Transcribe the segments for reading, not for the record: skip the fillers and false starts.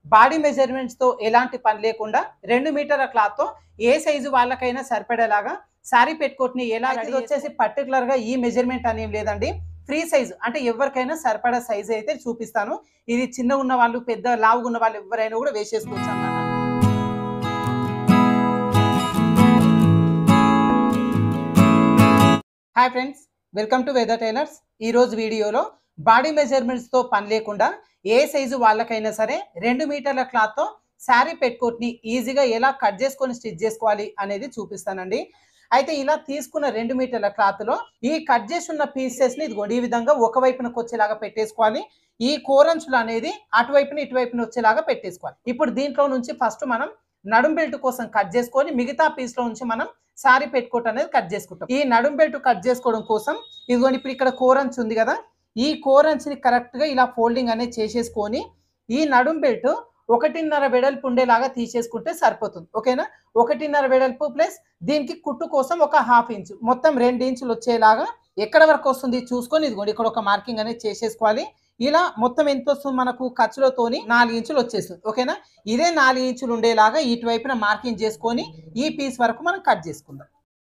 Body measurements తో ఎలాంటి పని లేకుండా 2 మీటర్ల క్లాత్ తో ఏ సైజు వాళ్ళకైనా సరిపడేలాగా సారీ పెట్టుకోట్ని ఎలా రెడీ వచ్చేసి పర్టికులర్ గా ఈ మెజర్మెంట్ అనేం లేదండి. ఫ్రీ సైజ్ అంటే ఎవరికైనా సరిపడా సైజ్ అయితే చూపిస్తాను. ఇది చిన్న ఉన్న వాళ్ళు పెద్ద లావుగా ఉన్న వాళ్ళు ఎవరైనా కూడా వేసేసుకోవచ్చు అన్నమాట. Hi friends, welcome to weather tailors. ఈ రోజు వీడియోలో బాడీ మెజర్మెంట్స్ తో పని లేకుండా ఏ సైజు వాళ్ళకైనా సరే 2 మీటర్ల క్లాత్ తో శారీ పెట్టుకోట్ని ఈజీగా ఎలా కట్ చేసుకొని స్టిచ్ చేసుకోవాలి అనేది చూపిస్తానండి. అయితే ఇలా తీసుకున్న 2 మీటర్ల క్లాత్ లో ఈ కట్ చేసి ఉన్న పీసెస్ ని ఇదిగోండి ఈ విధంగా ఒక వైపునకు వచ్చేలాగా పెట్టేసుకోవాలి. ఈ కోరంచులు అనేది అటువైపున ఇటువైపున వచ్చేలాగా పెట్టేసుకోవాలి. ఇప్పుడు దీంట్లో నుంచి ఫస్ట్ మనం నడుం బెల్ట్ కోసం కట్ చేసుకొని మిగతా పీస్ లో నుంచి మనం సారీ పెట్టుకోవటం అనేది కట్ చేసుకుంటాం. ఈ నడుం బెల్ట్ కట్ చేసుకోవడం కోసం ఇదిగోండి ఇప్పుడు ఇక్కడ కోరంచు ఉంది కదా, ఈ కోరంచుని కరెక్ట్ గా ఇలా ఫోల్డింగ్ అనేది చేసేసుకొని ఈ నడుం బెల్ట్ 1.5 వెడల్పు ఉండేలాగా తీసేసుకుంటే సరిపోతుంది. ఓకేనా, 1.5 వెడల్పు ప్లస్ దీనికి కుట్టు కోసం ఒక 1/2 ఇంచు మొత్తం 2 ఇంచులు వచ్చేలాగా ఎక్కడ వరకు వస్తుంది చూసుకొని ఇదిగోండి ఇక్కడ ఒక మార్కింగ్ అనేది చేసేసుకోవాలి. ఇలా మొత్తం ఎంత వస్తుంది మనకు ఖర్చులతోని 4 ఇంచులు వచ్చేస్తుంది. ఓకేనా, ఇదే 4 ఇంచులు ఉండేలాగా ఇటువైపున మార్కింగ్ చేసుకొని ఈ పీస్ వరకు మనం కట్ చేసుకుందాం.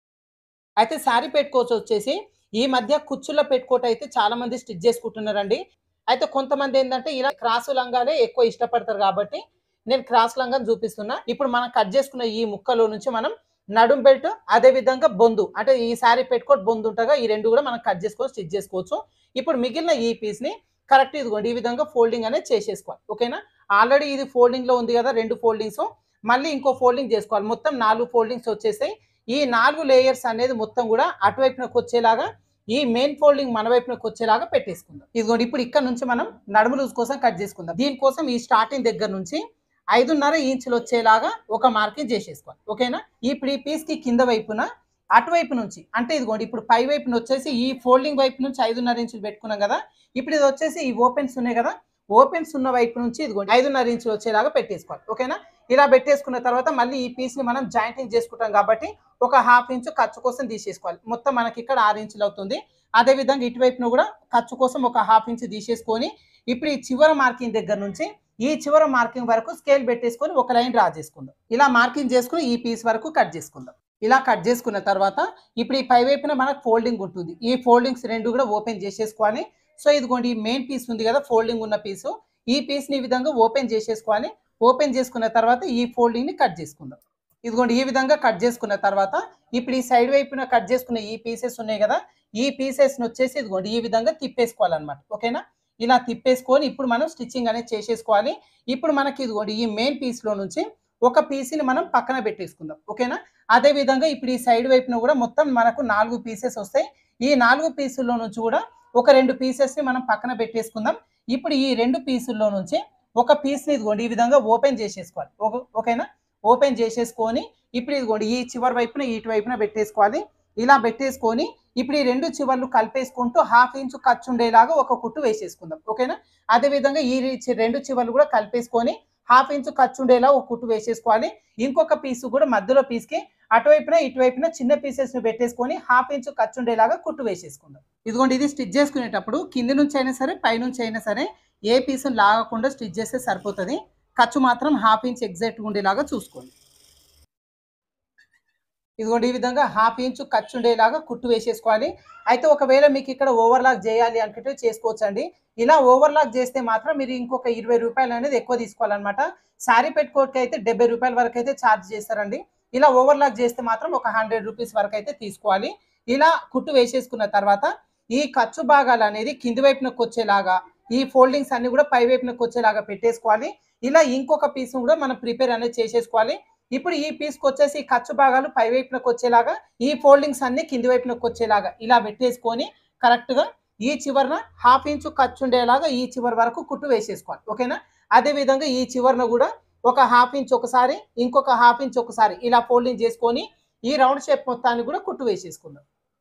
అయితే శారీ పెట్టుకోవచ్చు వచ్చేసి ఈ మధ్య కుచ్చుల్లో పెట్టుకోవటం అయితే చాలా మంది స్టిచ్ చేసుకుంటున్నారండి. అయితే కొంతమంది ఏంటంటే ఇలా క్రాసు లంగానే ఎక్కువ ఇష్టపడతారు కాబట్టి నేను క్రాస్ లంగాని చూపిస్తున్నా. ఇప్పుడు మనం కట్ చేసుకున్న ఈ ముక్కలో నుంచి మనం నడుం బెల్ట్ అదే విధంగా బొందు అంటే ఈ శారీ పెట్టుకోట్ బొందు ఉంటగా ఈ రెండు కూడా మనం కట్ చేసుకొని స్టిచ్ చేసుకోవచ్చు. ఇప్పుడు మిగిలిన ఈ పీస్ ని కరెక్ట్ ఇదిగోండి ఈ విధంగా ఫోల్డింగ్ అనేది చేసేసుకోవాలి. ఓకేనా, ఆల్రెడీ ఇది ఫోల్డింగ్ లో ఉంది కదా, 2 ఫోల్డింగ్స్ మళ్ళీ ఇంకో ఫోల్డింగ్ చేసుకోవాలి. మొత్తం 4 ఫోల్డింగ్స్ వచ్చేసాయి. ఈ 4 లేయర్స్ అనేది మొత్తం కూడా అటువైపునకు వచ్చేలాగా ఈ మెయిన్ ఫోల్డింగ్ మన వైపునకు వచ్చేలాగా పెట్టేసుకుందాం. ఇదిగోండి ఇప్పుడు ఇక్కడ నుంచి మనం నడుము లూజ్ కోసం కట్ చేసుకుందాం. దీనికోసం ఈ స్టార్టింగ్ దగ్గర నుంచి 5.5 ఇంచులు వచ్చేలాగా ఒక మార్కింగ్ చేసేసుకోవాలి. ఓకేనా, ఇప్పుడు ఈ పీస్ కి కింద వైపున అటువైపు నుంచి అంటే ఇదిగోండి ఇప్పుడు పై వైపున వచ్చేసి ఈ ఫోల్డింగ్ వైపు నుంచి 5.5 ఇంచులు పెట్టుకున్నాం కదా, ఇప్పుడు ఇది వచ్చేసి ఈ ఓపెన్స్ ఉన్నాయి కదా, ఓపెన్స్ ఉన్న వైపు నుంచి ఇదిగోండి 5.5 ఇంచులు వచ్చేలాగా పెట్టేసుకోవాలి. ఓకేనా, ఇలా పెట్టేసుకున్న తర్వాత మళ్ళీ ఈ పీస్ ని మనం జాయింటింగ్ చేసుకుంటాం కాబట్టి ఒక 1/2 ఇంచు ఖర్చు కోసం తీసేసుకోవాలి. మొత్తం మనకి ఇక్కడ 6 ఇంచులు అవుతుంది. అదే విధంగా ఇటువైపును కూడా ఖర్చు కోసం ఒక 1/2 ఇంచు తీసేసుకొని ఇప్పుడు ఈ చివరి మార్కింగ్ దగ్గర నుంచి ఈ చివరి మార్కింగ్ వరకు స్కేల్ పెట్టేసుకొని ఒక లైన్ డ్రా చేసుకుందాం. ఇలా మార్కింగ్ చేసుకుని ఈ పీస్ వరకు కట్ చేసుకుందాం. ఇలా కట్ చేసుకున్న తర్వాత ఇప్పుడు ఈ పై వైపున మనకు ఫోల్డింగ్ ఉంటుంది. ఈ ఫోల్డింగ్స్ రెండు కూడా ఓపెన్ చేసేసుకోవాలి. సో ఇదిగోండి ఈ మెయిన్ పీస్ ఉంది కదా, ఫోల్డింగ్ ఉన్న పీసు, ఈ పీస్ ని ఈ విధంగా ఓపెన్ చేసేసుకోవాలి. ఓపెన్ చేసుకున్న తర్వాత ఈ ఫోల్డింగ్ ని కట్ చేసుకుందాం. ఇదిగోండి ఈ విధంగా కట్ చేసుకున్న తర్వాత ఇప్పుడు ఈ సైడ్ వైపున కట్ చేసుకున్న ఈ పీసెస్ ఉన్నాయి కదా, ఈ పీసెస్ ని వచ్చేసి ఇదిగోండి ఈ విధంగా తిప్పేసుకోవాలన్నమాట. ఓకేనా, ఇలా తిప్పేసుకొని ఇప్పుడు మనం స్టిచ్చింగ్ అనేది చేసేసుకోవాలి. ఇప్పుడు మనకి ఇదిగోండి ఈ మెయిన్ పీస్ లో నుంచి ఒక పీస్ ని మనం పక్కన పెట్టేసుకుందాం. ఓకేనా, అదే విధంగా ఇప్పుడు ఈ సైడ్ వైపున కూడా మొత్తం మనకు 4 పీసెస్ వస్తాయి. ఈ 4 పీసుల్లో నుంచి కూడా ఒక 2 పీసెస్ ని మనం పక్కన పెట్టేసుకుందాం. ఇప్పుడు ఈ 2 పీసుల్లో నుంచి ఒక పీస్ ని ఇదిగోండి ఈ విధంగా ఓపెన్ చేసేసుకోవాలి. ఓకేనా, ఓపెన్ చేసేసుకొని ఇప్పుడు ఇదిగోండి ఈ చివరి వైపున ఇటు వైపున పెట్టేసుకోవాలి. ఇలా పెట్టేసుకొని ఇప్పుడు ఈ 2 చివర్లు కలిపేసుకుంటూ 1/2 ఇంచు ఖర్చు ఉండేలాగా ఒక కుట్టు వేసేసుకుందాం. ఓకేనా, అదే విధంగా ఈ 2 చివర్లు కూడా కలిపేసుకొని 1/2 ఇంచు ఖర్చు ఉండేలా ఒక కుట్టు వేసేసుకోవాలి. ఇంకొక పీసు కూడా మధ్యలో పీస్ కి అటువైపున ఇటువైపున చిన్న పీసెస్ ని పెట్టేసుకొని 1/2 ఇంచు ఖర్చు ఉండేలాగా కుట్టు వేసేసుకుందాం. ఇదిగోండి ఇది స్టిచ్ చేసుకునేటప్పుడు కింది నుంచి అయినా సరే పై నుంచి అయినా సరే ఏ పీసును లాగకుండా స్టిచ్ చేస్తే సరిపోతుంది. ఖర్చు మాత్రం 1/2 ఇంచ్ ఎగ్జాక్ట్ ఉండేలాగా చూసుకోండి. ఇదిగోండి ఈ విధంగా 1/2 ఇంచు ఖర్చు ఉండేలాగా కుట్టు వేసేసుకోవాలి. అయితే ఒకవేళ మీకు ఇక్కడ ఓవర్లాక్ చేయాలి అనుకుంటే చేసుకోవచ్చండి. ఇలా ఓవర్లాక్ చేస్తే మాత్రం మీరు ఇంకొక 20 రూపాయలు అనేది ఎక్కువ తీసుకోవాలన్నమాట. శారీ పెట్టుకోవడానికి అయితే 70 రూపాయల వరకు అయితే ఛార్జ్ చేస్తారండి. ఇలా ఓవర్లాక్ చేస్తే మాత్రం ఒక 100 రూపీస్ వరకు అయితే తీసుకోవాలి. ఇలా కుట్టు వేసేసుకున్న తర్వాత ఈ ఖర్చు భాగాలు అనేది కింది వైపునకు వచ్చేలాగా ఈ ఫోల్డింగ్స్ అన్ని కూడా పై వైపునకు వచ్చేలాగా పెట్టేసుకోవాలి. ఇలా ఇంకొక పీస్ కూడా మనం ప్రిపేర్ అనేది చేసేసుకోవాలి. ఇప్పుడు ఈ పీస్కి వచ్చేసి ఖర్చు భాగాలు పై వైపునకు వచ్చేలాగా ఈ ఫోల్డింగ్స్ అన్ని కింది వైపునకు వచ్చేలాగా ఇలా పెట్టేసుకొని కరెక్ట్ గా ఈ చివరన 1/2 ఇంచు ఖర్చు ఉండేలాగా ఈ చివరి వరకు కుట్టు వేసేసుకోవాలి. ఓకేనా, అదే విధంగా ఈ చివరన కూడా ఒక 1/2 ఇంచు ఒకసారి ఇంకొక 1/2 ఇంచు ఒకసారి ఇలా ఫోల్డింగ్ చేసుకొని ఈ రౌండ్ షేప్ మొత్తాన్ని కూడా కుట్టు వేసేసుకుందాం.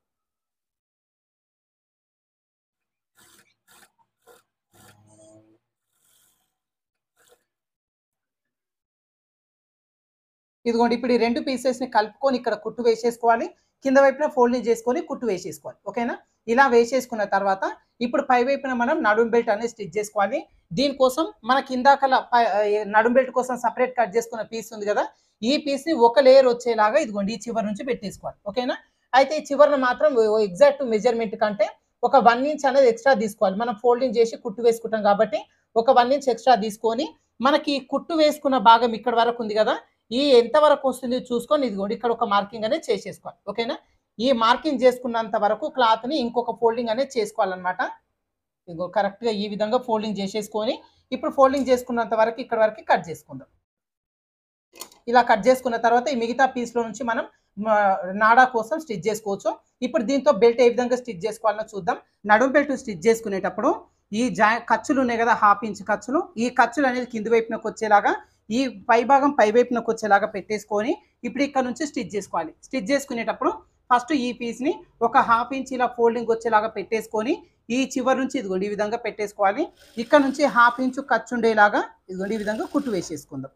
ఇదిగోండి ఇప్పుడు ఈ 2 పీసెస్ ని కలుపుకొని ఇక్కడ కుట్టు వేసేసుకోవాలి. కింద వైపున ఫోల్డింగ్ చేసుకొని కుట్టు వేసేసుకోవాలి. ఓకేనా, ఇలా వేసేసుకున్న తర్వాత ఇప్పుడు పై వైపున మనం నడుం బెల్ట్ అనేది స్టిచ్ చేసుకోవాలి. దీనికోసం మనకి ఇందాకలా నడుం బెల్ట్ కోసం సెపరేట్ కట్ చేసుకున్న పీస్ ఉంది కదా, ఈ పీస్ని ఒక లేయర్ వచ్చేలాగా ఇదిగోండి ఈ చివరి నుంచి పెట్టేసుకోవాలి. ఓకేనా? అయితే ఈ చివరన మాత్రం ఎగ్జాక్ట్ మెజర్మెంట్ కంటే ఒక 1 ఇంచ్ అనేది ఎక్స్ట్రా తీసుకోవాలి. మనం ఫోల్డింగ్ చేసి కుట్టు వేసుకుంటాం కాబట్టి ఒక 1 ఇంచ్ ఎక్స్ట్రా తీసుకొని మనకి కుట్టు వేసుకున్న భాగం ఇక్కడ వరకు ఉంది కదా, ఈ ఎంత వరకు వస్తుంది చూసుకొని ఇదిగోండి ఇక్కడ ఒక మార్కింగ్ అనేది చేసేసుకోవాలి. ఓకేనా? ఈ మార్కింగ్ చేసుకున్నంత వరకు క్లాత్ని ఇంకొక ఫోల్డింగ్ అనేది చేసుకోవాలన్నమాట. ఇదిగో కరెక్ట్గా ఈ విధంగా ఫోల్డింగ్ చేసేసుకొని ఇప్పుడు ఫోల్డింగ్ చేసుకున్నంత వరకు ఇక్కడ వరకు కట్ చేసుకుందాం. ఇలా కట్ చేసుకున్న తర్వాత ఈ మిగతా పీస్లో నుంచి మనం నాడా కోసం స్టిచ్ చేసుకోవచ్చు. ఇప్పుడు దీంతో బెల్ట్ ఏ విధంగా స్టిచ్ చేసుకోవాలో చూద్దాం. నడుం బెల్ట్ స్టిచ్ చేసుకునేటప్పుడు ఈ ఖర్చులు ఉన్నాయి కదా, 1/2 ఇంచ్ ఖర్చులు, ఈ ఖర్చులు అనేది కింది వైపునకు వచ్చేలాగా ఈ పై భాగం పై వైపునకు వచ్చేలాగా పెట్టేసుకొని ఇప్పుడు ఇక్కడ నుంచి స్టిచ్ చేసుకోవాలి. స్టిచ్ చేసుకునేటప్పుడు ఫస్ట్ ఈ పీస్ని ఒక 1/2 ఇంచ్ ఇలా ఫోల్డింగ్ వచ్చేలాగా పెట్టేసుకొని ఈ చివరి నుంచి ఇదిగోండి ఈ విధంగా పెట్టేసుకోవాలి. ఇక్కడ నుంచి 1/2 ఇంచ్ ఖర్చు ఉండేలాగా ఇదిగోండి ఈ విధంగా కుట్టు వేసేసుకుందాం.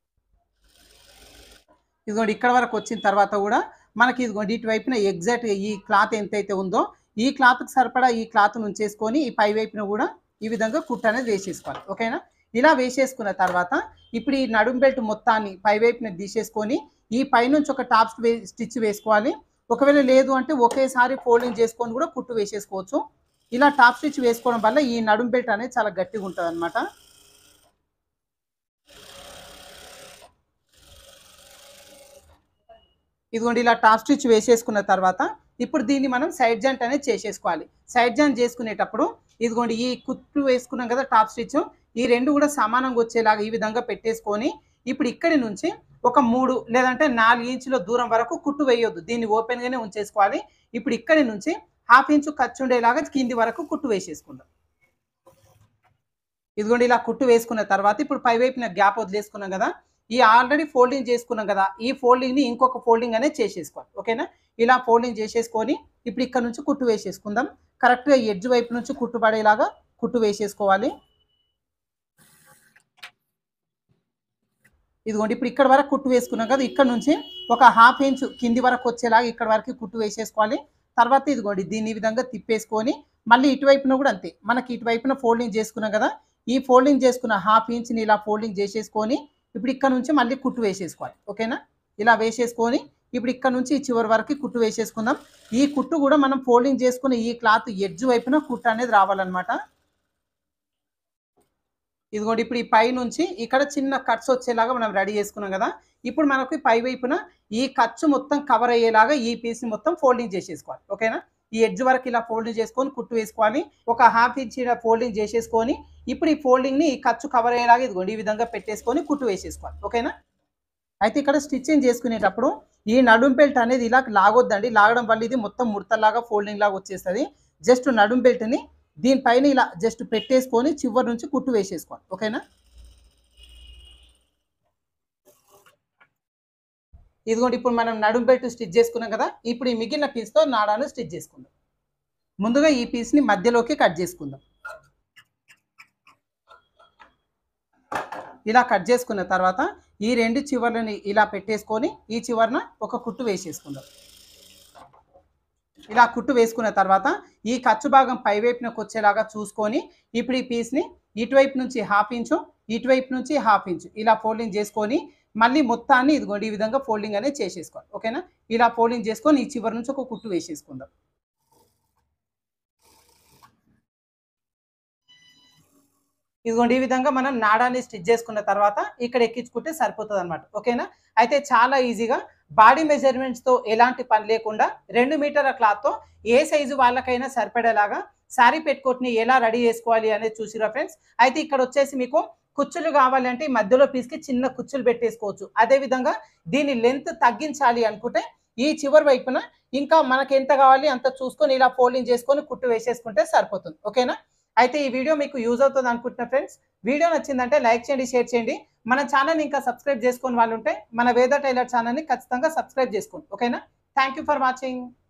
ఇదిగోండి ఇక్కడ వరకు వచ్చిన తర్వాత కూడా మనకి ఇదిగోండి ఇటువైపున ఎగ్జాక్ట్గా ఈ క్లాత్ ఎంతైతే ఉందో ఈ క్లాత్కి సరిపడా ఈ క్లాత్ను ఉంచేసుకొని ఈ పై వైపున కూడా ఈ విధంగా కుట్టు అనేది వేసేసుకోవాలి. ఓకేనా? ఇలా వేసేసుకున్న తర్వాత ఇప్పుడు ఈ నడుం బెల్ట్ మొత్తాన్ని పై వైపున తీసేసుకొని ఈ పైనుంచి ఒక టాప్ స్టిచ్ వేసుకోవాలి. ఒకవేళ లేదు అంటే ఒకేసారి ఫోల్డింగ్ చేసుకొని కూడా కుట్టు వేసేసుకోవచ్చు. ఇలా టాప్ స్టిచ్ వేసుకోవడం వల్ల ఈ నడుం బెల్ట్ అనేది చాలా గట్టిగా ఉంటుంది అన్నమాట. ఇదిగోండి ఇలా టాప్ స్టిచ్ వేసేసుకున్న తర్వాత ఇప్పుడు దీన్ని మనం సైడ్ జాయింట్ అనేది చేసేసుకోవాలి. సైడ్ జాయింట్ చేసుకునేటప్పుడు ఇదిగోండి ఈ కుట్టు వేసుకున్నాం కదా టాప్ స్టిచ్, ఈ రెండు కూడా సమానంగా వచ్చేలాగా ఈ విధంగా పెట్టేసుకొని ఇప్పుడు ఇక్కడి నుంచి ఒక 3 లేదంటే 4 ఇంచుల దూరం వరకు కుట్టు వేయొద్దు, దీన్ని ఓపెన్గానే ఉంచేసుకోవాలి. ఇప్పుడు ఇక్కడి నుంచి 1/2 ఇంచు ఖర్చు ఉండేలాగా కింది వరకు కుట్టు వేసేసుకుందాం. ఇదిగోండి ఇలా కుట్టు వేసుకున్న తర్వాత ఇప్పుడు పై వైపున గ్యాప్ వదిలేసుకున్నాం కదా, ఈ ఆల్రెడీ ఫోల్డింగ్ చేసుకున్నాం కదా, ఈ ఫోల్డింగ్ని ఇంకొక ఫోల్డింగ్ అనేది చేసేసుకోవాలి. ఓకేనా? ఇలా ఫోల్డింగ్ చేసేసుకొని ఇప్పుడు ఇక్కడ నుంచి కుట్టు వేసేసుకుందాం. కరెక్ట్గా ఎడ్జ్ వైపు నుంచి కుట్టు పడేలాగా కుట్టు వేసేసుకోవాలి. ఇదిగోండి ఇప్పుడు ఇక్కడ వరకు కుట్టు వేసుకున్నాం కదా, ఇక్కడ నుంచి ఒక 1/2 ఇంచు కింది వరకు వచ్చేలాగా ఇక్కడ వరకు కుట్టు వేసేసుకోవాలి. తర్వాత ఇదిగోండి దీన్ని ఈ విధంగా తిప్పేసుకొని మళ్ళీ ఇటువైపున కూడా అంతే, మనకి ఇటువైపున ఫోల్డింగ్ చేసుకున్నాం కదా, ఈ ఫోల్డింగ్ చేసుకున్న 1/2 ఇంచుని ఇలా ఫోల్డింగ్ చేసేసుకొని ఇప్పుడు ఇక్కడ నుంచి మళ్ళీ కుట్టు వేసేసుకోవాలి. ఓకేనా? ఇలా వేసేసుకొని ఇప్పుడు ఇక్కడ నుంచి ఈ చివరి వరకు కుట్టు వేసేసుకుందాం. ఈ కుట్టు కూడా మనం ఫోల్డింగ్ చేసుకుని ఈ క్లాత్ ఎడ్జ్ వైపున కుట్టు అనేది రావాలన్నమాట. ఇదిగోండి ఇప్పుడు ఈ పై నుంచి ఇక్కడ చిన్న కట్స్ వచ్చేలాగా మనం రెడీ చేసుకున్నాం కదా, ఇప్పుడు మనకు పై వైపున ఈ ఖర్చు మొత్తం కవర్ అయ్యేలాగా ఈ పీస్ని మొత్తం ఫోల్డింగ్ చేసేసుకోవాలి. ఓకేనా? ఈ ఎడ్జ్ వరకు ఇలా ఫోల్డింగ్ చేసుకొని కుట్టు వేసుకోవాలి. ఒక 1/2 ఇంచ్ ఇలా ఫోల్డింగ్ చేసేసుకొని ఇప్పుడు ఈ ఫోల్డింగ్ని ఈ ఖర్చు కవర్ అయ్యేలాగా ఇదిగోండి ఈ విధంగా పెట్టేసుకొని కుట్టు వేసేసుకోవాలి. ఓకేనా? అయితే ఇక్కడ స్టిచ్చింగ్ చేసుకునేటప్పుడు ఈ నడుం బెల్ట్ అనేది ఇలా లాగొద్దండి, లాగడం వల్ల ఇది మొత్తం ముడతలాగా ఫోల్డింగ్ లాగా వచ్చేస్తుంది. జస్ట్ నడుం బెల్ట్ని దీనిపైన ఇలా జస్ట్ పెట్టేసుకొని చివరి నుంచి కుట్టు వేసేసుకోవాలి. ఓకేనా? ఇదిగోండి ఇప్పుడు మనం నడుం బెల్ట్ స్టిచ్ చేసుకున్నాం కదా, ఇప్పుడు ఈ మిగిలిన పీస్తో నాడాను స్టిచ్ చేసుకుందాం. ముందుగా ఈ పీస్ని మధ్యలోకి కట్ చేసుకుందాం. ఇలా కట్ చేసుకున్న తర్వాత ఈ రెండు చివర్లని ఇలా పెట్టేసుకొని ఈ చివరన ఒక కుట్టు వేసేసుకుందాం. ఇలా కుట్టు వేసుకున్న తర్వాత ఈ ఖర్చు భాగం పై వైపునకు వచ్చేలాగా చూసుకొని ఇప్పుడు ఈ పీస్ని ఇటువైపు నుంచి 1/2 ఇంచు ఇటువైపు నుంచి 1/2 ఇంచు ఇలా ఫోల్డింగ్ చేసుకొని మళ్ళీ మొత్తాన్ని ఇదిగోండి ఈ విధంగా ఫోల్డింగ్ అనేది చేసేసుకోవాలి. ఓకేనా? ఇలా ఫోల్డింగ్ చేసుకొని ఈ చివరి నుంచి ఒక కుట్టు వేసేసుకుందాం. ఇదిగోండి ఈ విధంగా మనం నాడాన్ని స్టిచ్ చేసుకున్న తర్వాత ఇక్కడ ఎక్కించుకుంటే సరిపోతుంది అనమాట. ఓకేనా? అయితే చాలా ఈజీగా బాడీ మెజర్మెంట్స్తో ఎలాంటి పని లేకుండా 2 మీటర్ల క్లాత్తో ఏ సైజు వాళ్ళకైనా సరిపడేలాగా శారీ పెట్టుకోట్ని ఎలా రెడీ చేసుకోవాలి అనేది చూసిరా ఫ్రెండ్స్. అయితే ఇక్కడ వచ్చేసి మీకు కుచ్చులు కావాలంటే మధ్యలో పీస్కి చిన్న కుచ్చులు పెట్టేసుకోవచ్చు. అదేవిధంగా దీని లెంత్ తగ్గించాలి అనుకుంటే ఈ చివరి వైపున ఇంకా మనకి ఎంత కావాలి అంత చూసుకొని ఇలా ఫోల్డింగ్ చేసుకొని కుట్టు వేసేసుకుంటే సరిపోతుంది. ఓకేనా? అయితే ఈ వీడియో మీకు యూజ్ అవుతుంది అనుకుంటున్నా ఫ్రెండ్స్. వీడియో నచ్చిందంటే లైక్ చేయండి, షేర్ చేయండి. మన ఛానల్ ఇంకా సబ్స్క్రైబ్ చేసుకొని వాళ్ళు ఉంటే మన వేద టైలర్ ఛానల్ని ఖచ్చితంగా సబ్స్క్రైబ్ చేసుకోండి. ఓకేనా? Thank you for watching.